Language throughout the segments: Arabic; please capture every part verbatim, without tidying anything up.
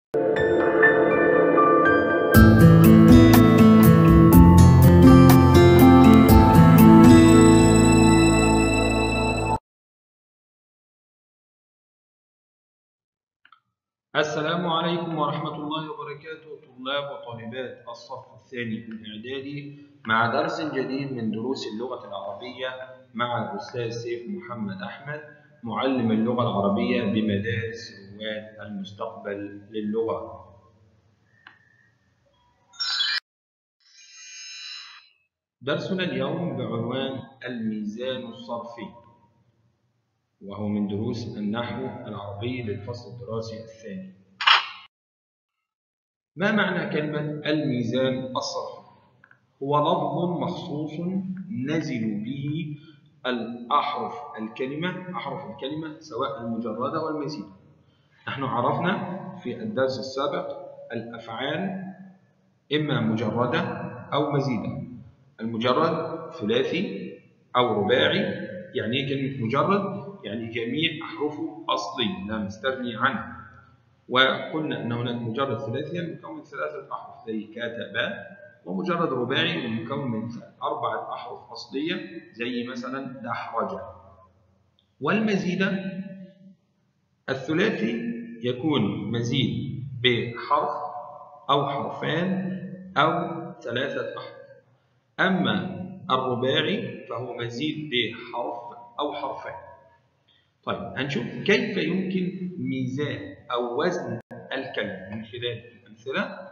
السلام عليكم ورحمة الله وبركاته، طلاب وطالبات الصف الثاني الإعدادي مع درس جديد من دروس اللغة العربية مع الأستاذ سيف محمد أحمد معلم اللغة العربية بمدارس رواد المستقبل للغة. درسنا اليوم بعنوان الميزان الصرفي، وهو من دروس النحو العربي للفصل الدراسي الثاني. ما معنى كلمة الميزان الصرفي؟ هو لفظ مخصوص نزل به الأحرف الكلمة أحرف الكلمة سواء المجردة والمزيدة. نحن عرفنا في الدرس السابق الأفعال إما مجردة أو مزيدة. المجرد ثلاثي أو رباعي. يعني إيه كلمة مجرد؟ يعني جميع أحرفه أصلي لا مستغني عنه. وقلنا أن هناك مجرد ثلاثي مكون من ثلاثة أحرف زي كتب، ومجرد رباعي مكون من أربعة أحرف أصلية زي مثلا دحرج. والمزيدة الثلاثي يكون مزيد بحرف أو حرفان أو ثلاثة أحرف. أما الرباعي فهو مزيد بحرف أو حرفان. طيب هنشوف كيف يمكن ميزان أو وزن الكلمة من خلال الأمثلة.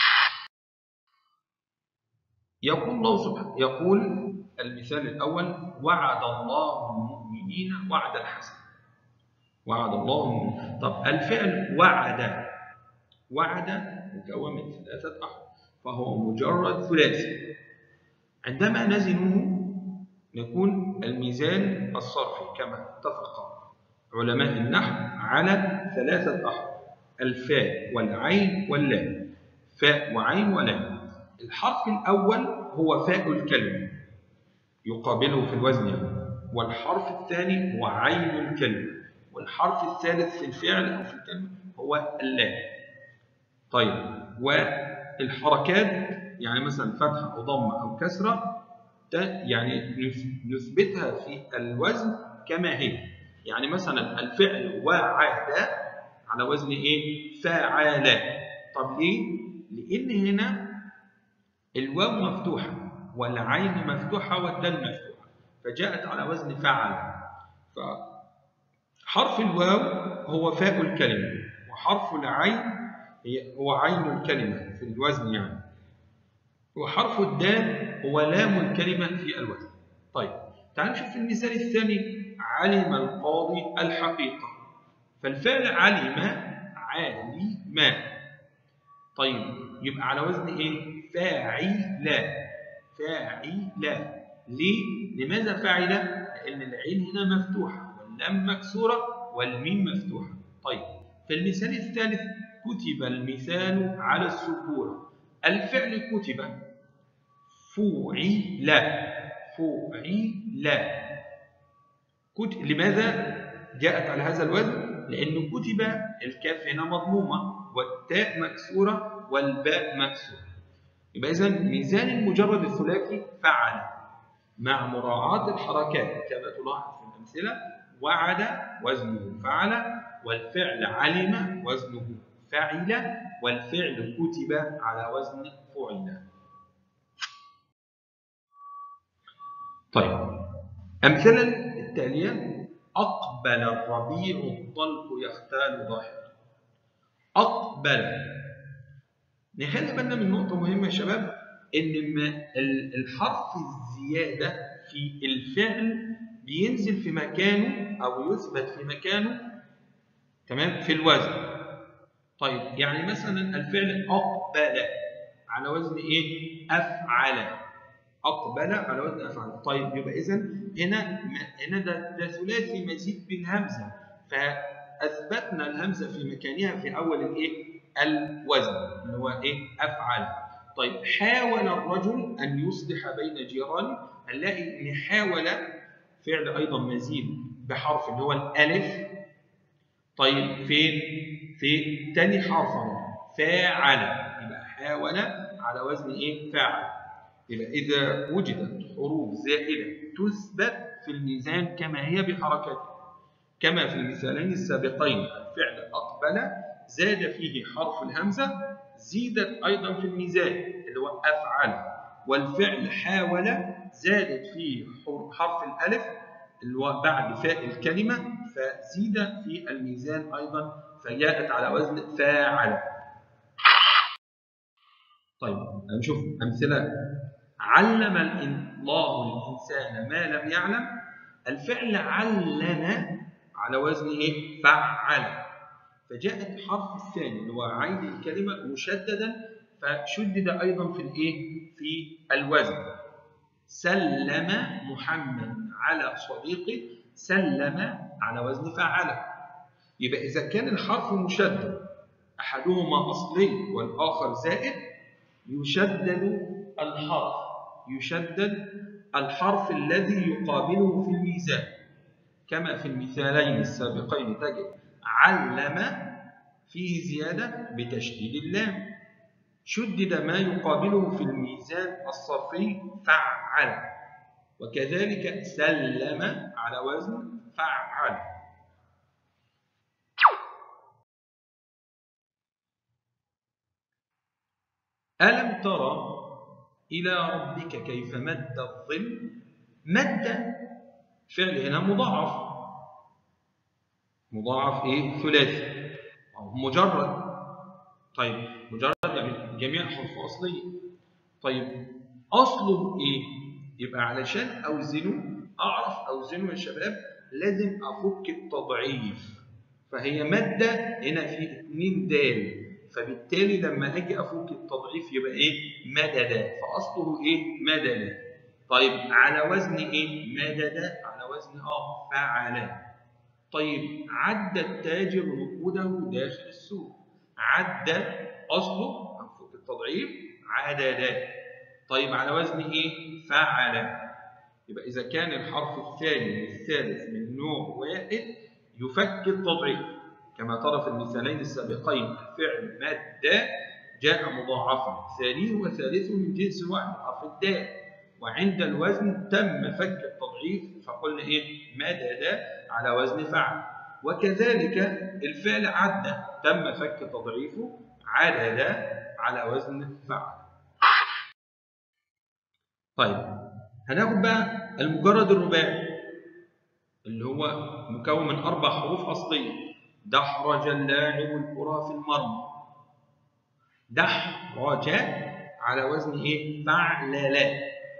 يقول الله سبحانه يقول المثال الأول: وعد الله المؤمنين وعدا حسنا. وعد الله المؤمنين. طب الفعل وعد وعد مكون من ثلاثة أحرف فهو مجرد ثلاثي. عندما نزنه نكون الميزان الصرفي كما اتفق علماء النحو على ثلاثة أحرف: الفاء والعين واللام. فاء وعين ولام. الحرف الأول هو فاء الكلمة يقابله في الوزن يعني. والحرف الثاني هو عين الكلمة. والحرف الثالث في الفعل أو في الكلمة هو اللام. طيب والحركات يعني مثلا فتحة أو ضمة أو كسرة يعني نثبتها في الوزن كما هي. يعني مثلا الفعل وعد على وزن ايه؟ فعل. طب ليه؟ لأن هنا الواو مفتوحة والعين مفتوحة والدال مفتوحة فجاءت على وزن فعل. فحرف الواو هو فاء الكلمة، وحرف العين هو عين الكلمة في الوزن يعني، وحرف الدال هو لام الكلمة في الوزن. طيب تعالوا نشوف المثال الثاني: علم القاضي الحقيقة. فالفعل علم عالم. طيب يبقى على وزن ايه؟ فاعل. فاعل. ليه؟ لماذا فاعل؟ لأن العين هنا مفتوحة واللام مكسورة والميم مفتوحة. طيب في المثال الثالث: كتب المثال على السبورة. الفعل كتب فوعل. فوعل. كتب. لماذا جاءت على هذا الوزن؟ لأنه كتب الكاف هنا مضمومة والتاء مكسورة والباء مكسورة. يبقى إذن ميزان المجرد الثلاثي فعل مع مراعاة الحركات كما تلاحظ في الأمثلة. وعد وزنه فعل، والفعل علم وزنه فعل، والفعل كتب على وزن فعل. طيب أمثلة التالية: أقبل الربيع الطلق يختال ظاهرا. أقبل. نخلي بالنا من نقطة مهمة يا شباب، إن الحرف الزيادة في الفعل بينزل في مكانه أو يثبت في مكانه تمام في الوزن. طيب يعني مثلا الفعل أقبل على وزن إيه؟ أفعل. أقبل على وزن أفعل. طيب يبقى إذن هنا هنا ده, ده ثلاثي مزيد بالهمزة، فأثبتنا الهمزة في مكانها في أول الإيه؟ الوزن اللي هو إيه؟ أفعل. طيب حاول الرجل أن يصلح بين جيرانه. هنلاقي إن حاول فعل أيضا مزيد بحرف اللي هو الألف. طيب فين؟ في تاني حرف فاعل، يبقى حاول على وزن إيه؟ فاعل. يبقى إذا وجدت حروف زائدة تثبت في الميزان كما هي بحركاتها، كما في المثالين السابقين الفعل أقبل زاد فيه حرف الهمزة زيدت أيضا في الميزان اللي هو أفعل، والفعل حاول زادت فيه حرف الألف اللي هو بعد فاء الكلمة فزيد في الميزان أيضا فجاءت على وزن فاعل. طيب نشوف أمثلة. علم الله الإنسان ما لم يعلم، الفعل علم على وزن إيه؟ فعل، فجاءت الحرف الثاني اللي هو عين الكلمة مشددا فشدد أيضا في الإيه؟ في الوزن. سلم محمد على صديقه، سلم على وزن فعل. يبقى إذا كان الحرف مشدد أحدهما أصلي والآخر زائد يشدد الحرف يشدد الحرف الذي يقابله في الميزان، كما في المثالين السابقين تجد علم فيه زيادة بتشديد اللام، شدد ما يقابله في الميزان الصرفي فعل، وكذلك سلم على وزن فعل. ألم ترى إلى ربك كيف مد الظل؟ مد فعل هنا مضاعف، مضاعف إيه؟ ثلاثي أو مجرد. طيب مجرد يعني جميع حروف أصلية. طيب أصله إيه؟ يبقى علشان أوزنه أعرف أوزنه يا شباب لازم أفك التضعيف، فهي مادة هنا في اتنين دال، فبالتالي لما أجي أفك التضعيف يبقى إيه؟ مدد، فأصله إيه؟ مدد. طيب على وزن إيه؟ مدد على وزن آه فعل. طيب عد التاجر نقوده داخل السوق، عد أصله أفك التضعيف عدد. طيب على وزن إيه؟ فعل. يبقى إذا كان الحرف الثاني والثالث من نوع واحد يفك التضعيف، كما ترى في المثالين السابقين الفعل مد جاء مضاعفا ثانيه وثالثه من جنس واحد حرف الدال، وعند الوزن تم فك التضعيف فقلنا إيه؟ مدد على وزن فعل. وكذلك الفعل عد تم فك تضعيفه عدد على وزن فعل. طيب هناخد بقى المجرد الرباعي اللي هو مكون من أربع حروف أصلية. دحرج اللاعب الكرة في المرمى، دحرج على وزن إيه؟ فعلل،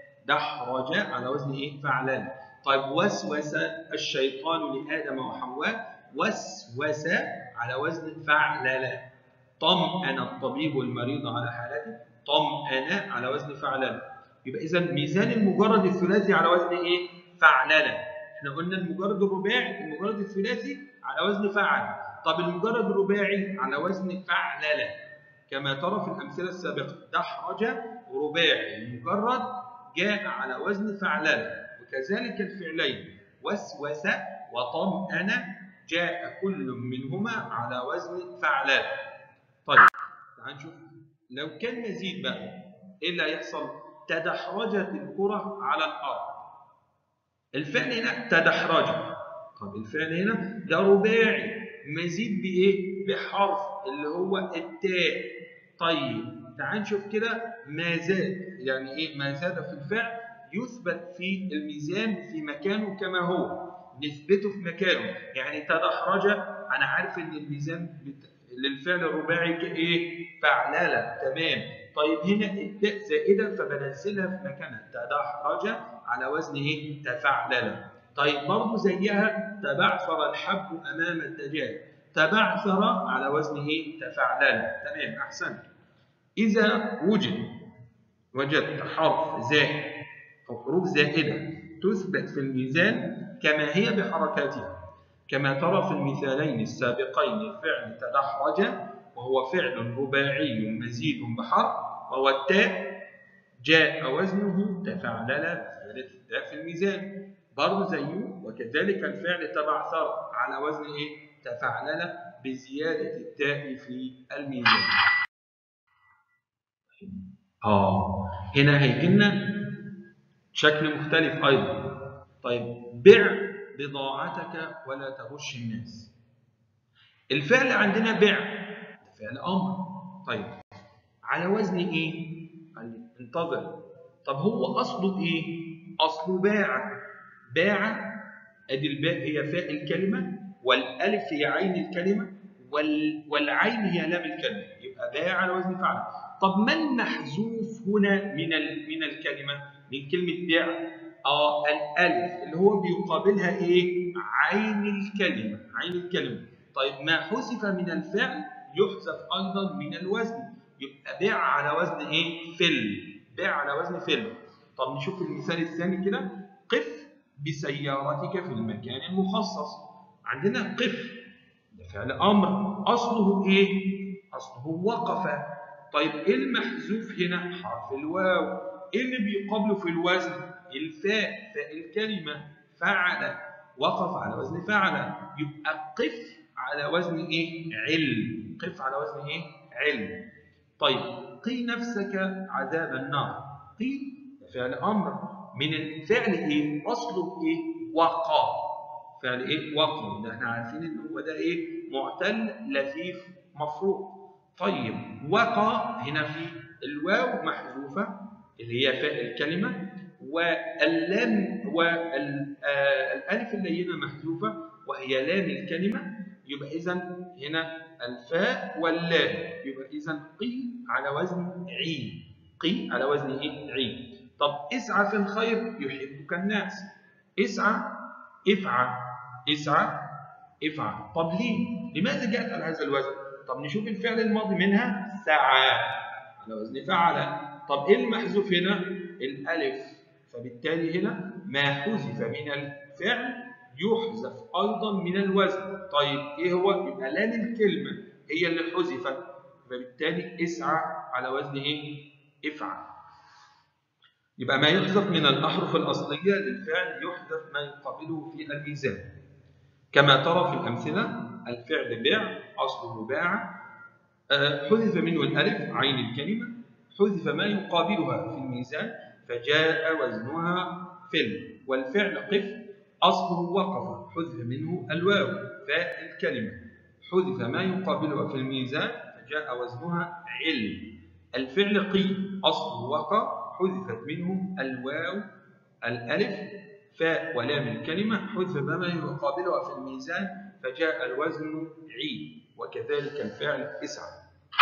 دحرج على وزن إيه؟ فعلل. طيب وسوس الشيطان لآدم وحواء، وسوس على وزن فعلل. طمأن الطبيب المريض على حالته، طمأن على وزن فعلل. يبقى إذا ميزان المجرد الثلاثي على وزن إيه؟ فعلل. احنا قلنا المجرد الرباعي المجرد الثلاثي على وزن فعل. طب المجرد الرباعي على وزن فعلل كما ترى في الأمثلة السابقة. دحرج رباعي المجرد جاء على وزن فعلل، وكذلك الفعلين وسوس وطمأن جاء كل منهما على وزن فعلل. طيب تعال نشوف لو كان مزيد بقى ايه اللي هيحصل؟ تدحرجت الكرة على الأرض. الفعل هنا تدحرج، طب الفعل هنا ده رباعي مزيد بإيه؟ بحرف اللي هو التاء. طيب تعال نشوف كده ما زاد، يعني إيه ما زاد في الفعل؟ يثبت في الميزان في مكانه كما هو، نثبته في مكانه. يعني تدحرج أنا عارف إن الميزان للفعل الرباعي كإيه؟ فعلالة، تمام. طيب هنا التاء زائدة فبنزلها في مكانها، تدحرج على وزن إيه؟ تفعلل. طيب برضه زيها تبعثر الحب أمام الدجاج، تبعثر على وزن إيه؟ تفعلل، تمام أحسنت. إذا وجد وجدت حرف زائد أو حروف زائدة تثبت في الميزان كما هي بحركاتها، كما ترى في المثالين السابقين الفعل تدحرج وهو فعل رباعي مزيد بحرف وهو التاء جاء وزنه تفعلل زيادة التاء في الميزان برضه زيه، وكذلك الفعل تبعثر على وزن إيه؟ تفعلل بزيادة التاء في الميزان. اه هنا هيجي لنا شكل مختلف ايضا. طيب بع بضاعتك ولا تغش الناس. الفعل عندنا بع ده فعل امر. طيب على وزن ايه؟ قال لي انتظر. طب هو اصله ايه؟ اصله باع. باع، ادي الباء هي فاء الكلمه، والالف هي عين الكلمه، وال... والعين هي لام الكلمه، يبقى باع على وزن فعل. طب ما المحذوف هنا من ال... من الكلمه، من كلمه باع؟ اه الالف اللي هو بيقابلها ايه؟ عين الكلمه، عين الكلمه. طيب ما حذف من الفعل يحذف ايضا من الوزن، يبقى باع على وزن ايه؟ فل. باع على وزن فل. طب نشوف المثال الثاني كده. قف بسيارتك في المكان المخصص. عندنا قف ده فعل امر، اصله ايه؟ اصله وقف. طيب ايه المحذوف هنا؟ حرف الواو. ايه اللي بيقابله في الوزن؟ الفاء، فاء الكلمه. فعل، وقف على وزن فعل. يبقى قف على وزن ايه؟ علم. قف على وزن ايه؟ علم. طيب قي نفسك عذاب النار. قي ده فعل امر من الفعل ايه؟ اصله ايه؟ وقى. فعل ايه؟ وقى. ده احنا عارفين ان هو ده ايه؟ معتل لفيف مفروض. طيب وقى هنا في الواو محذوفه اللي هي فاء الكلمه، واللام والالف اللينه محذوفه وهي لام الكلمه. يبقى اذا هنا الفاء واللام، يبقى اذا قي على وزن عين. قي على وزن ايه؟ عين. طب اسعى في الخير يحبك الناس. اسعى، افعى، اسعى، افعى. طب ليه؟ لماذا جاءت على هذا الوزن؟ طب نشوف الفعل الماضي منها سعى على وزن فعل. طب ايه المحذوف هنا؟ الالف. فبالتالي هنا ما حذف من الفعل يحذف ايضا من الوزن. طيب ايه هو؟ يبقى لام الكلمه هي اللي حذفت، فبالتالي اسعى على وزن ايه؟ افعل. يبقى ما يحذف من الاحرف الاصليه للفعل يحذف ما يقابله في الميزان. كما ترى في الامثله الفعل بع اصله باع، حذف منه الالف عين الكلمه، حذف ما يقابلها في الميزان فجاء وزنها فل. والفعل قف اصله وقف، حذف منه الواو فاء الكلمه، حذف ما يقابلها في الميزان فجاء وزنها علم. الفعل قي اصله وقع، حذفت منه الواو الالف فاء ولام الكلمه، حذف ما يقابلها في الميزان فجاء الوزن عي. وكذلك الفعل اسعى.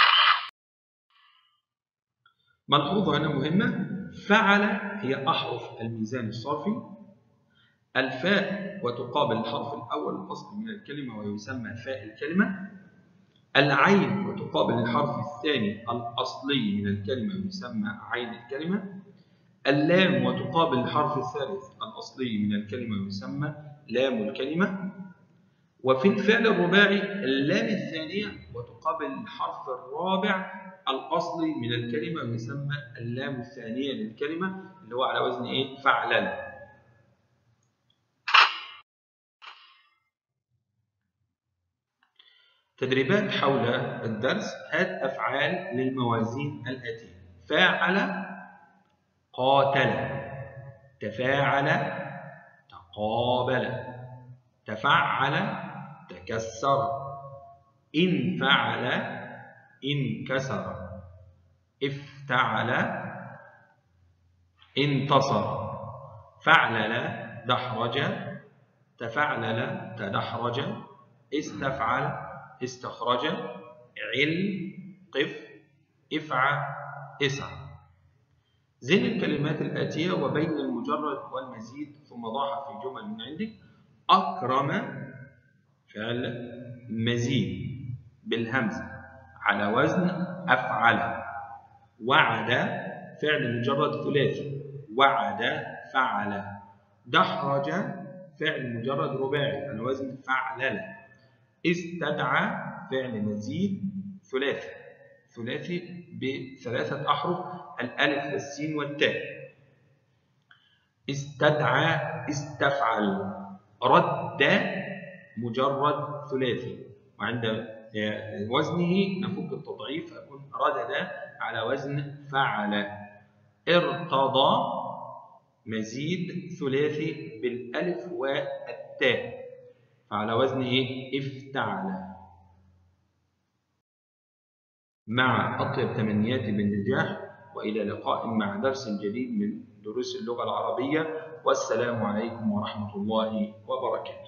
ملحوظة هنا مهمة، فعل هي أحرف الميزان الصرفي. الفاء وتقابل الحرف الأول الأصلي من الكلمة ويسمى فاء الكلمة. العين وتقابل الحرف الثاني الأصلي من الكلمة ويسمى عين الكلمة. اللام وتقابل الحرف الثالث الأصلي من الكلمة ويسمى لام الكلمة. وفي الفعل الرباعي اللام الثانية وتقابل الحرف الرابع الأصلي من الكلمة ويسمى اللام الثانية للكلمة اللي هو على وزن إيه؟ فعلل. تدريبات حول الدرس. هات أفعال للموازين الآتية: فاعل، قاتل، تفاعل، تقابل، تفعل، تكسر، انفعل، انكسر، افتعل، انتصر، فعلل، دحرج، تفعلل، تدحرج، استفعل، استخرج، عل، قف، افعى، اسعى. زن الكلمات الآتية وبين المجرد والمزيد ثم ضعها في جمل من عندك. أكرم فعل مزيد بالهمزة على وزن أفعل. وعد فعل مجرد ثلاثي، وعد فعل. دحرج فعل مجرد رباعي على وزن فعلل. استدعى فعل مزيد ثلاثي، ثلاثي بثلاثة أحرف الألف والسين والتاء. استدعى استفعل. رد مجرد ثلاثي، وعند وزنه نفك التضعيف فيكون ردد على وزن فعل. ارتضى مزيد ثلاثي بالألف والتاء فعلى وزن إيه؟ افتعل. مع أطيب تمنياتي بالنجاح، وإلى لقاء مع درس جديد من دروس اللغة العربية، والسلام عليكم ورحمة الله وبركاته.